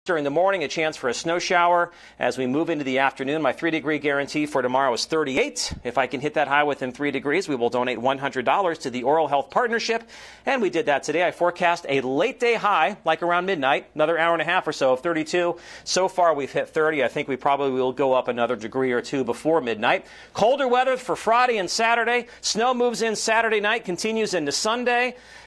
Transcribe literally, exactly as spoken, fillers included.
During the morning, a chance for a snow shower. As we move into the afternoon, my three-degree guarantee for tomorrow is thirty-eight. If I can hit that high within three degrees, we will donate one hundred dollars to the Oral Health Partnership. And we did that today. I forecast a late-day high, like around midnight, another hour and a half or so of thirty-two. So far, we've hit thirty. I think we probably will go up another degree or two before midnight. Colder weather for Friday and Saturday. Snow moves in Saturday night, continues into Sunday.